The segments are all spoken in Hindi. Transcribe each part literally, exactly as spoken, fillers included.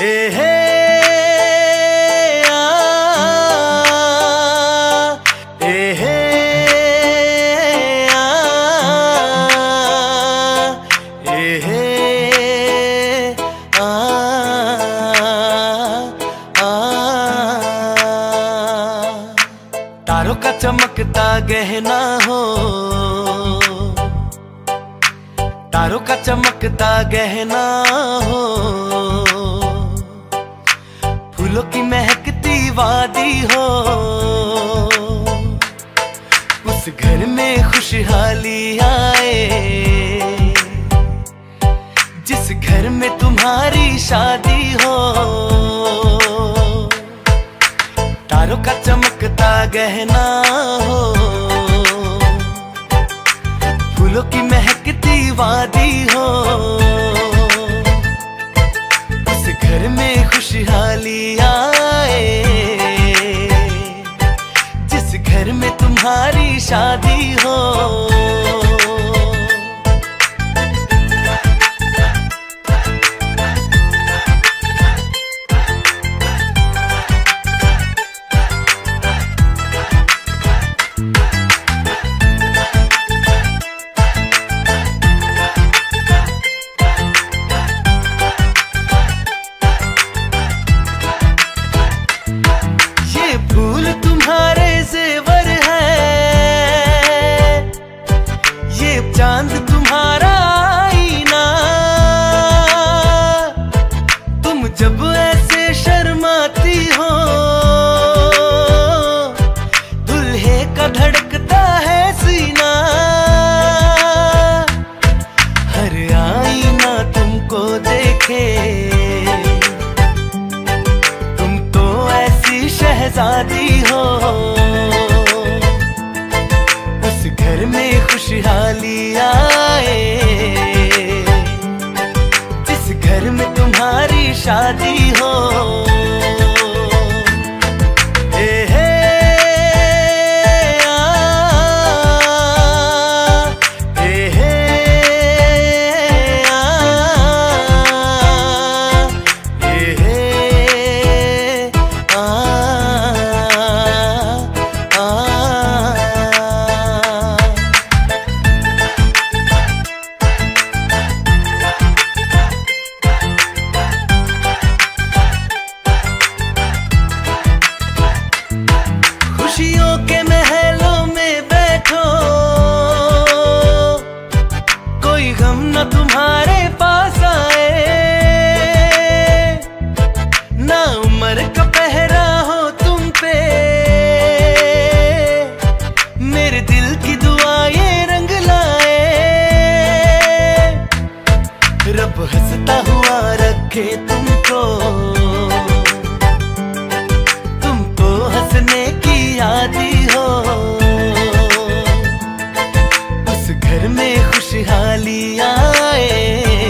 तारों का चमकता गहना हो, तारों का चमकता गहना हो, फूलों की महकती वादी हो, उस घर में खुशहाली आए जिस घर में तुम्हारी शादी हो। तारों का चमकता गहना हो, फूलों की महकती वादी हो, उस घर में खुशहाली आए जिस घर में तुम्हारी शादी हो। चांद तुम्हारा आईना, तुम जब ऐसे शर्माती हो, दुल्हे का धड़कता है सीना। हर आईना तुमको देखे, तुम तो ऐसी शहजादी हो, उस घर में खुशहाली आए जिस घर में तुम्हारी शादी हो। ए हे आ, ए हे आ, ए हे आ, आ। खुशियों के महलों में बैठो, कोई गम न तुम्हारे पास आए, ना उम्र का पहरा हो तुम पे, मेरे दिल की दुआ ये रंग लाए। रब हंसता हुआ रखे तुमको, तुम तो हंसने की आदी हो, उस घर में खुशहाली आए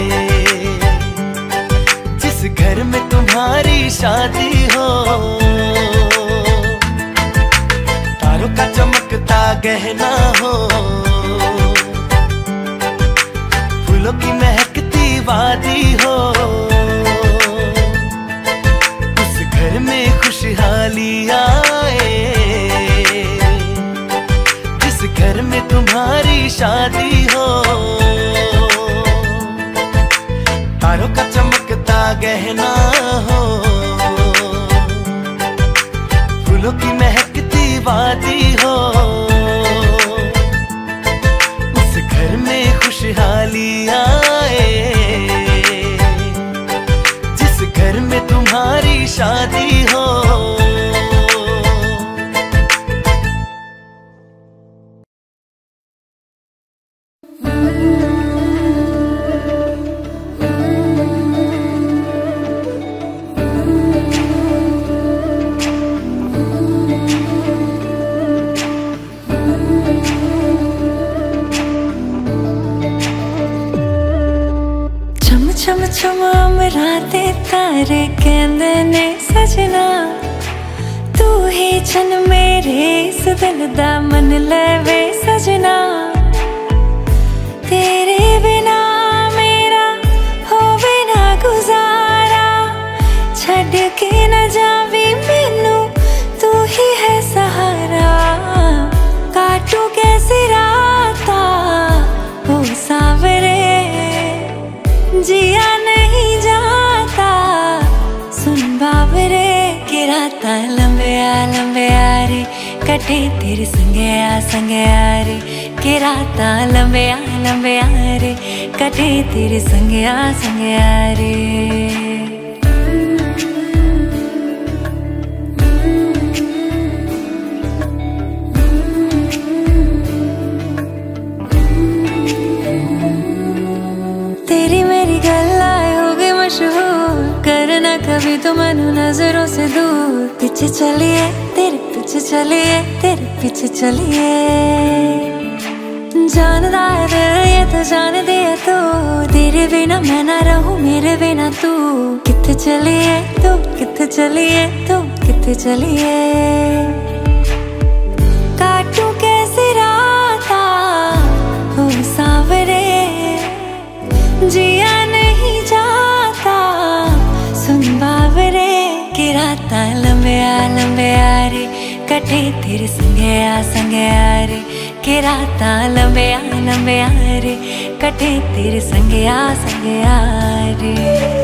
जिस घर में तुम्हारी शादी हो। तारों का चमकता गहना हो, फूलों की महकती वादी हो, उस घर में खुशहाली आए जिस घर में तुम्हारी शादी हो। तारों का चमकता गहना हो, फूलों की महकती वादी हो, उस घर में खुशहाली आए जिस घर में तुम्हारी शादी हो। चम चम अमराते तारे कहंदे ने सजना, तू ही चन मेरे इस दिल दा मन लेवे सजना। तेरे बिना मेरा होवे ना गुजारा, कटे तेरे संगे आ संगे आ रे के राता लंबे आ लंबे आ रे कटे तेरे संगे आ संगे आ रे। करना कभी तो मनु नजरों से दूर पीछे चलिए तेरे पीछे चलिए तेरे पीछे चलिए जानदा है दिल ये तो जान दिया तो तेरे बिना मैं ना रहूं मेरे बिना तू किथे चलिए तू किथे चलिए तू किथे चलिए काटू कैसे राता हो सांवरे जिया नहीं जाता सुन बावरे के राता लंबे आ लंबे आ रे कटे तेरे संगे आ संगे आ रे के राता लंबे आ लंबे आ रे कटे तेरे संगे आ संगे आ रे।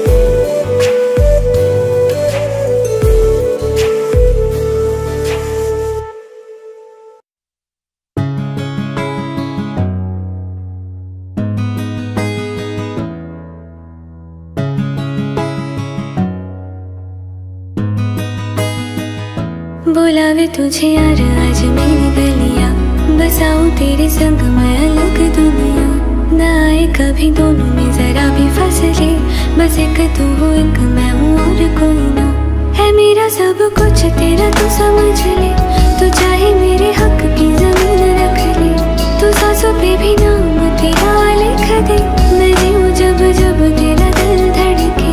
बुलावे तुझे यार आज मेरी गलियां बसाऊं तेरे संग मैं अलग दुनिया न आए कभी दोनों में जरा भी फसले बस एक तू हो एक मैं हूँ और कोई ना है मेरा सब कुछ तेरा तू समझ ले तू चाहे मेरे हक की जमीन रख ले तू सांसों पे भी नाम तेरा लिख दे मैं जीऊं जब जब तेरा दिल धड़के।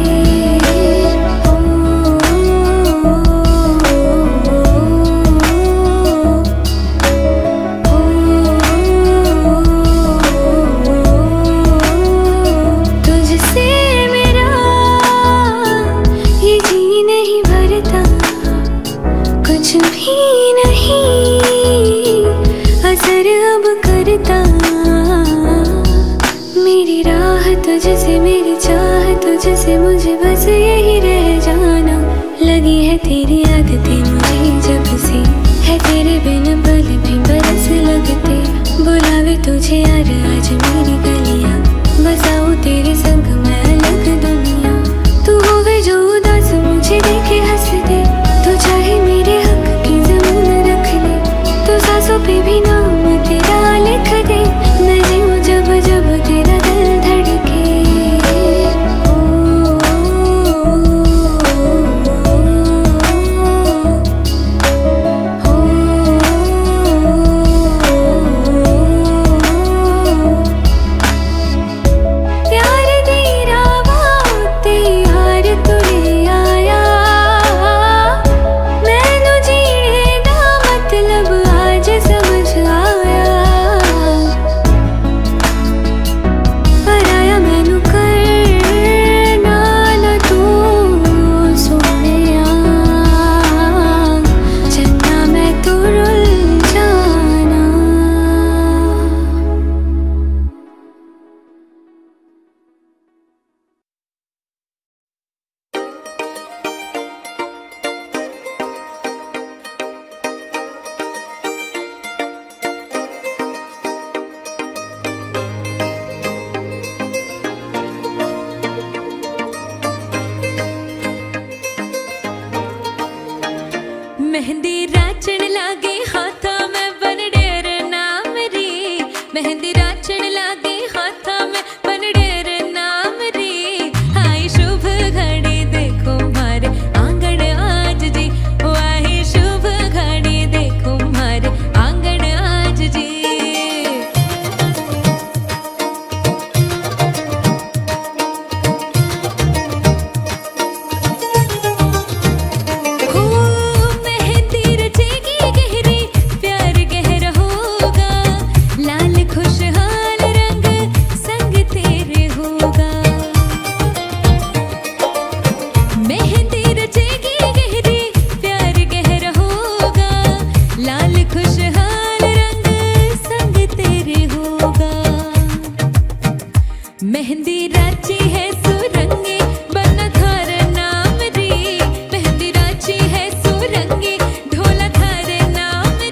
मेरी राह तुझसे मेरी चाह तुझसे मुझे बस यही रह जाना लगी है तेरी आदतें मुझे जब से है तेरे बिन पल भी बरस लगते बुलावे तुझे यार आज मेरी गलियां बसाऊं तेरे संग मैं अलग दुनिया तू होवे जो उदास मुझे देखे हंस दे तू चाहे मेरे हक की जमीन रख ले तू सांसों पे भी नाम तेरा लिख दे मैं जीऊं जब जब तेरा दिल धड़के। मेहंदी राचण लागे हाथा में बनडेर नाम री मेहंदी राचण लागे हाथा में बनडेर नाम री आई शुभ घड़ी देखो मारे आंगन आज जी ओ आई शुभ घड़ी देखो मारे आंगन आज जी। मेहंदी राची है सुरंगी बना थार नाम री मेहंदी राची है सुरंगी ढोला थार नाम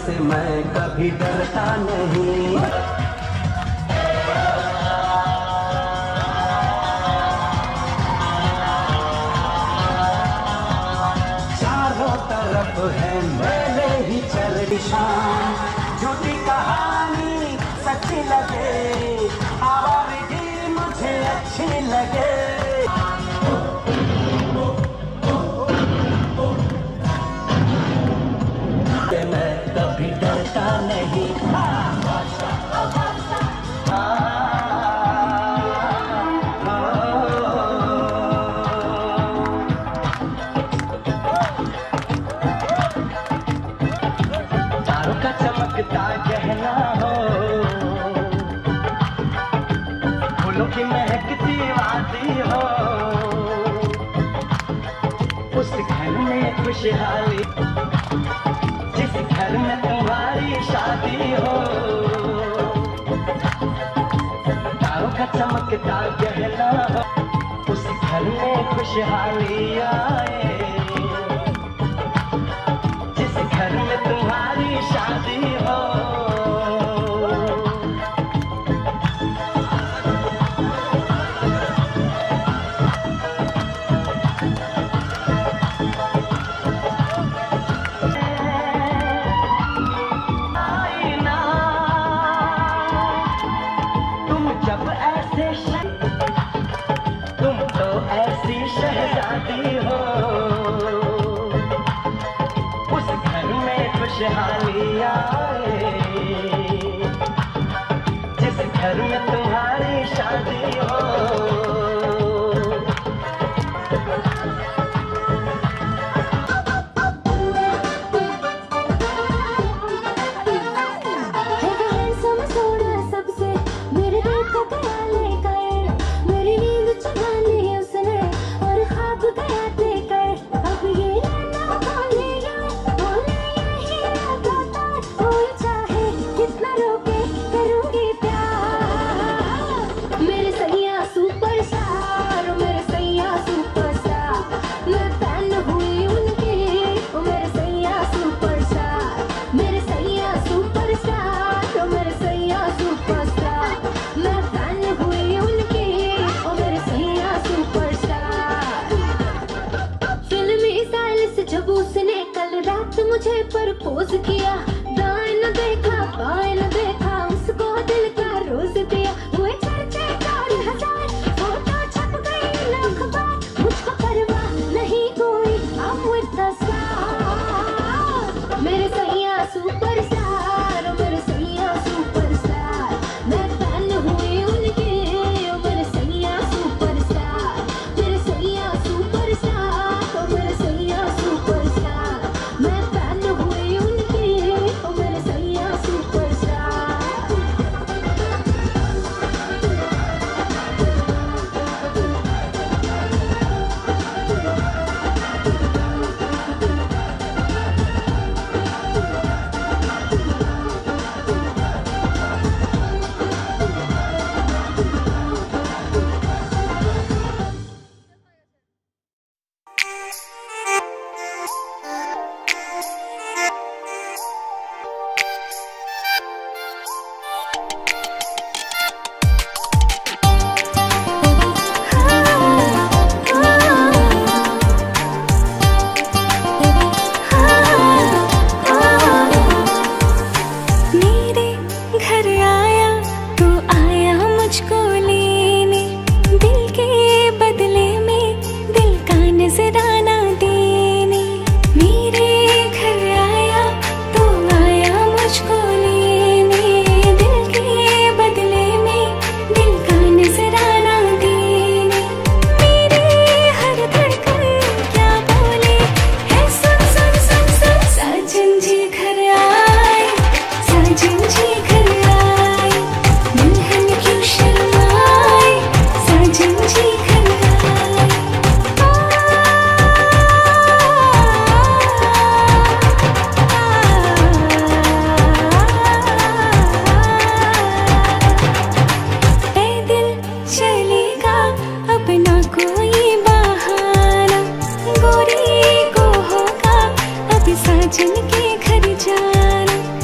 से मैं कभी डरता नहीं। चारों तरफ है मेरे ही चल शान, झूठी कहानी सच्ची लगे, आवाज़ मुझे अच्छी लगे। मैं कभी डरता नहीं। तारों का चमकता गहना हो, फूलों की महकती वादी हो, उस घर में खुशहाली, जिस घर में तुम्हारी शादी हो। तारों का चमकता गहना हो, उस घर में खुशहाली आए, जिस घर में तुम्हारी शादी हो। तुम तो ऐसी शहजादी हो, उस घर में खुशहाली आए, जिस घर में तुम्हारी शादी हो। मुझे प्रपोज किया, दाएं न देखा बाएं न देखा, उसको दिल का रोज दिया। हुए चर्चे चार हजार, फोटो छप गई न अखबार, मुझको परवाह नहीं कोई, I'm with the star। मेरे सैया सुपरस्टार, मेरे सैया सुपरस्टार, मैं फैन हुई उनकी, मेरे सैया सुपरस्टार, मेरे सैया सुपरस्टार, मेरे सैया सुपरस्टार, मैं फैन हुई उनकी, मेरे सैया सुपरस्टार। मेरे घर आया तो आया मुझको लेने, दिल के बदले में दिल का नजराना देने। मेरे घर आया तो आया मुझको लेने, दिल के बदले में दिल का नजराना देने। मेरे हर धड़कन क्या बोले है, सुन सुन सुन सुन। साजन जी घर आए, साजन जी घर आए, दुल्हन क्यों शर्माए, साजन जी घर आए। पैदल चलेगा अब ना कोई बहाना, गोरी को होगा अब साजन के घर जाना।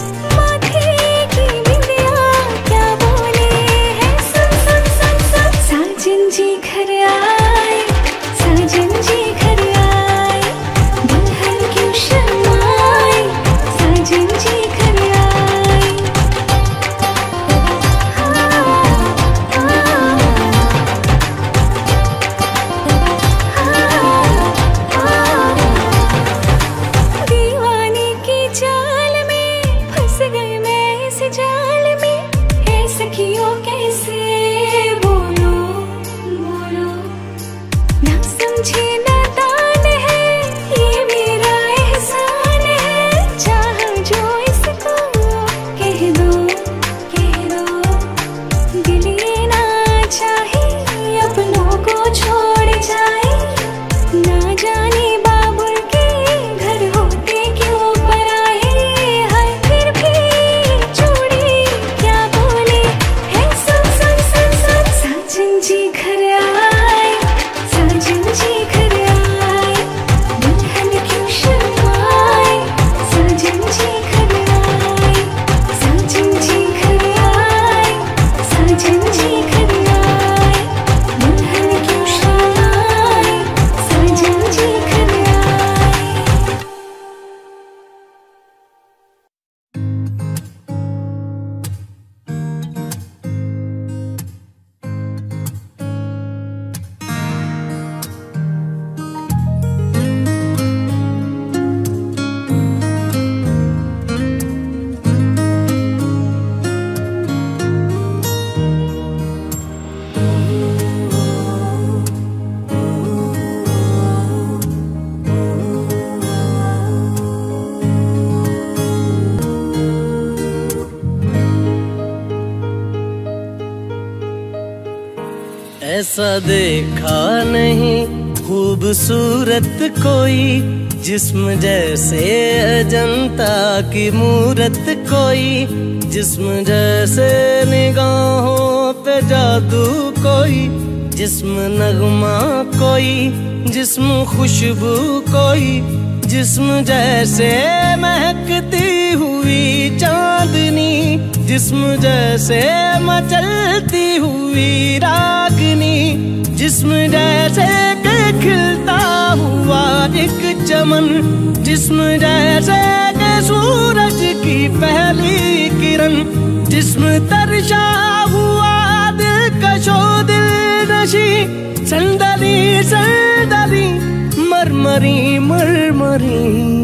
ऐसा देखा नहीं खूबसूरत कोई, जिस्म जैसे अजंता की मूरत कोई, जिस्म जैसे निगाहों पे जादू कोई, जिस्म नगमा कोई, जिस्म खुशबू कोई, जिस्म जैसे महकती हुई चांदनी, जिस्म जैसे मचलती हुई रागनी, जिस्म जैसे के खिलता हुआ एक चमन, जिस्म जैसे के सूरज की पहली किरण, जिस्म तरशा हुआ दिलकशो दिल नशी, संदली संदली मरमरी मरमरी।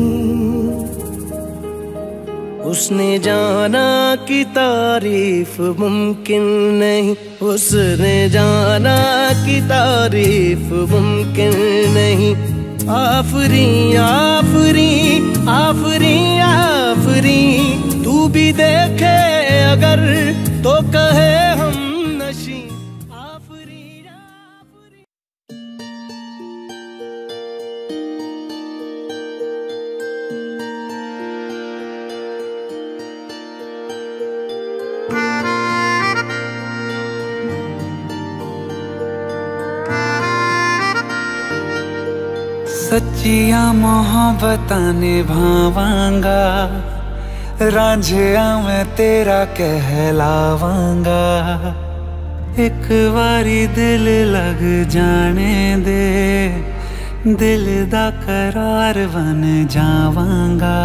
उसने जाना कि तारीफ मुमकिन नहीं, उसने जाना कि तारीफ मुमकिन नहीं। आफरी आफरी आफरी आफरी, तू भी देखे अगर तो कहे हम नशी। आफरी आफरी। सच्चिया मोहब्बतां निभावांगा, रांझिया मैं तेरा कहलावांगा। एक बारी दिल लग जाने दे, दिल दा करार बन जावांगा।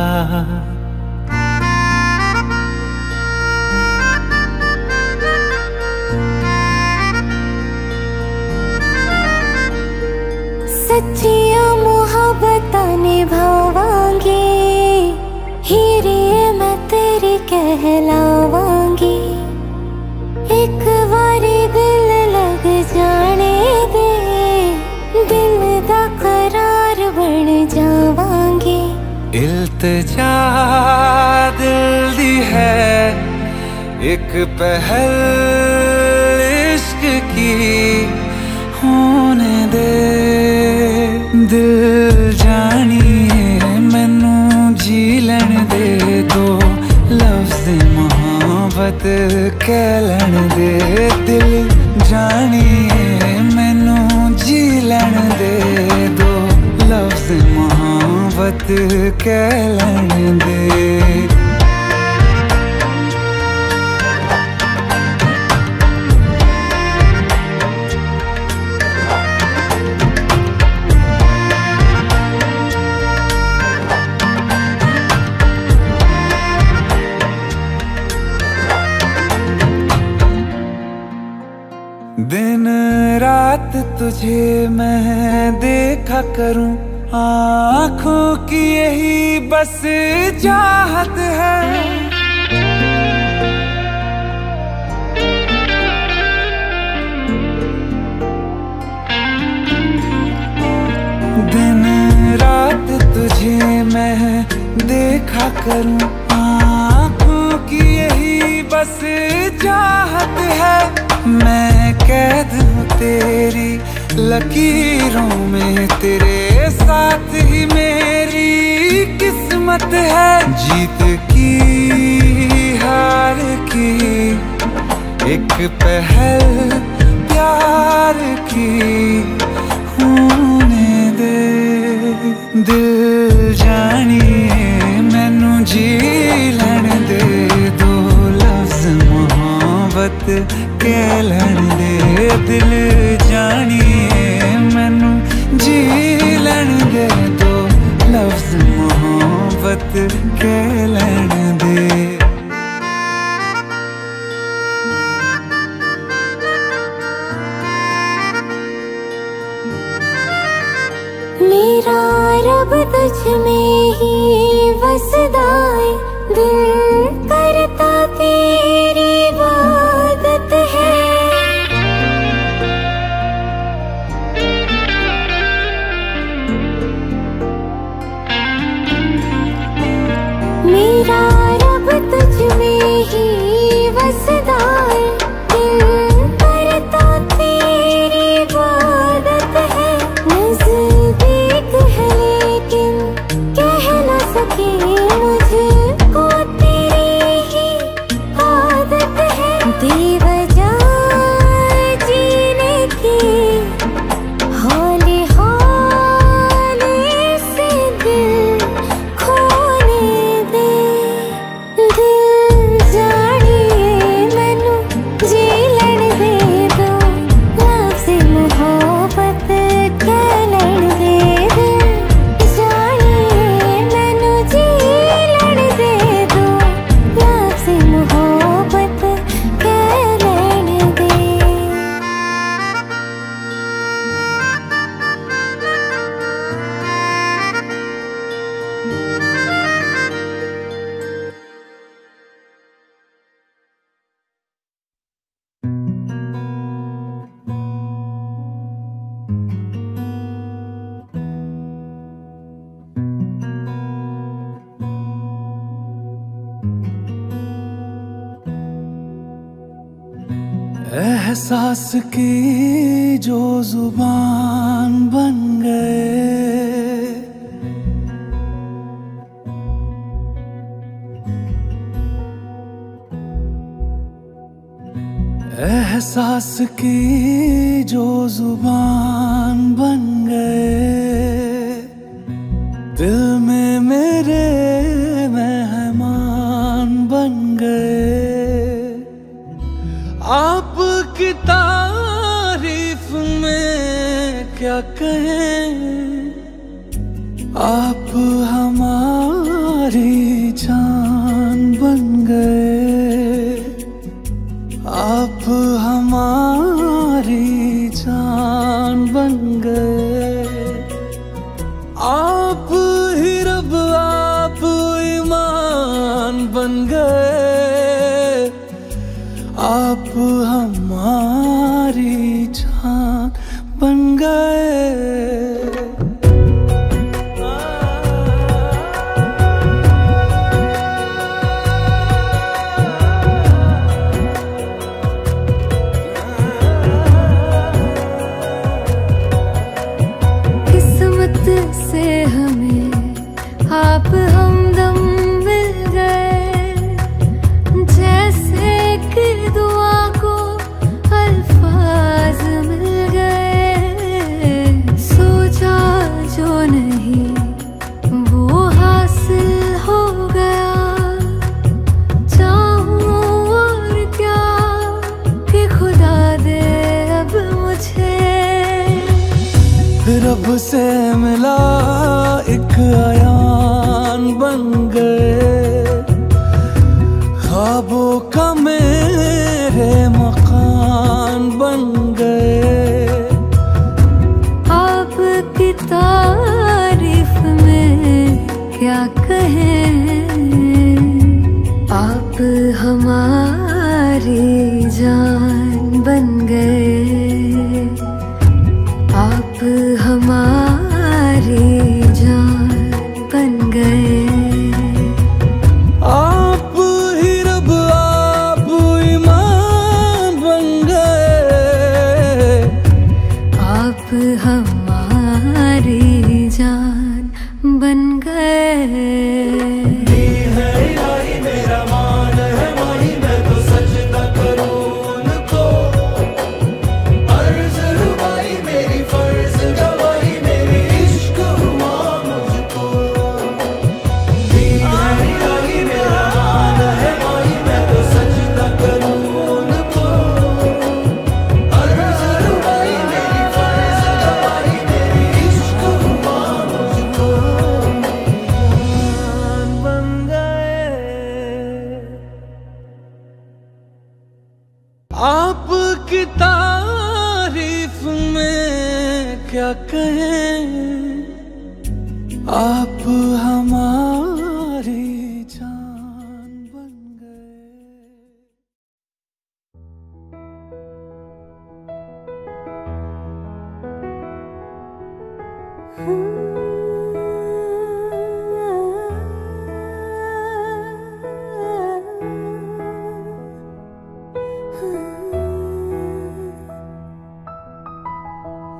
सच्चिया मोहब्बतां निभावांगी, हीरे मैं तेरी कहलावांगी। एक बारी दिल लग जाने दे, दिल दा करार बन जावांगी। इल्तिजा दिल दी है एक पहल इश्क की, होने दे दिल जानिए मैनू जी लैन दे। दो लफ्ज़ मोहब्बत कह लैन दे, दिल जानिए मैनू जी लैन दे। दो लफ्ज़ मोहब्बत कह लैन दे। दिन रात तुझे मैं देखा करूं, आँखों की यही बस चाहत है। दिन रात तुझे मैं देखा करूं, आँखों की यही बस चाहत है। मैं कैद हूँ तेरी लकीरों में, तेरे साथ ही मेरी किस्मत है। जीत की हार की एक पहल प्यार की, होने दे दिल जानिए मैनू जी लैन दे। दो लफ्ज़ मोहब्बत कह लैन दे, दिल जानिए मैनू जी लैन दे। दो लफ्ज़ मोहब्बत कह लैन दे। मेरा रब तुझ में ही वसदा है, दिल करता तेरी इबादत है। मेरा रब तुझ में ही वसदा है, दिल करता तेरी कि मुझको तेरी ही आदत है बेवजह जीने की। हौले हौले से दिल खोने दे, दिल जानिए मैनू जी लड़ दे दो, लफ्ज़ मोहब्बत कह लड़ दे, दिल जानिए मैनू जी लड़ दे दो, लफ्ज़ मोहब्बत कह लड़ दे। एहसास की जो जुबान बन गए, एहसास की जो जुबान बन गए, दिल में मेरे मेहमान बन गए। आपकी तारीफ में क्या कहें, आप हमारी जान बन गए, आप हमारी जान बन गए। आप ही रब आप ईमान बन गए, आप हमारी जान बन गए। किस्मत से हमें आप हमदम मिल गए, जैसे कि दुआ को अल्फाज मिल गए। सोचा जो नहीं वो हासिल हो गया, चाहूं और क्या कि खुदा दे अब मुझे। रब से मिला एक आयान बन गए, ख्वाबों का मेरे मकान बन गए। आपकी तारीफ में क्या कहें, आप हमारी जान बन गए, आप हमारी जान बन गए। आप ही रब आप ईमान बन गए, आप हमारी जान बन गए। मेरा मान है माही, मैं तो सजदा करूं उनको। अर्ज़ रुबाई मेरी फर्ज गवाही, मेरी इश्क हुआ मुझको। मेरा मान है माही, मैं तो सजदा करूं उनको। अर्ज़ रुबाई मेरी फर्ज गवाही, मेरी इश्क हुआ मुझको। जान बन गए। आपकी तारीफ में क्या कहें, आप हमारी जान बन गए।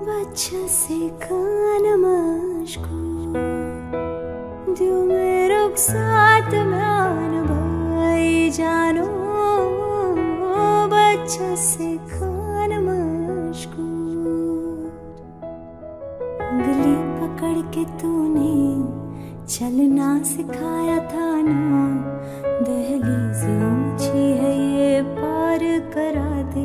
बच्चा से कान मशको जो मेरा साथ में आन भाई जानो बच्चा से खान मशकूर। उंगली पकड़ के तूने चलना सिखाया था ना, दहलीज ऊंची है ये पार करा दे।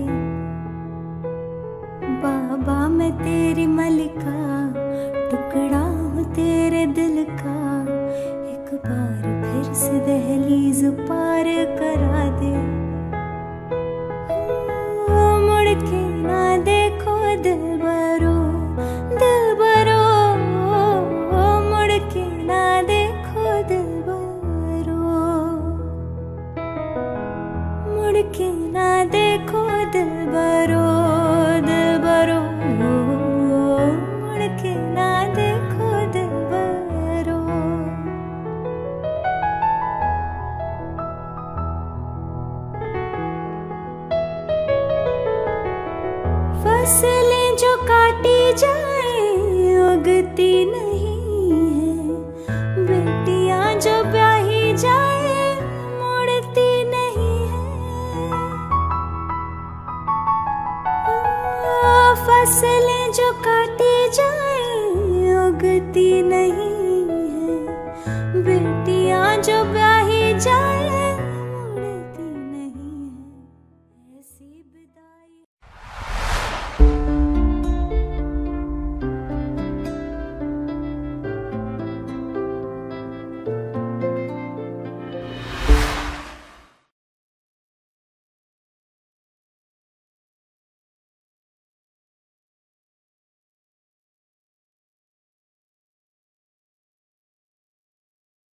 बाबा मैं तेरी मलिका, टुकड़ा हूँ तेरे दिल का, एक बार फिर से दहलीज पार करा दे। ओ मुड़ के ना देखो दिलबरो दिलबरो, ओ मुड़ के ना देखो दिलबरो, मुड़ के ना देखो दिलबरो दिलबरो, मुड़ के ना देखो दिलबरो। फसलें जो काटी जाए उगती न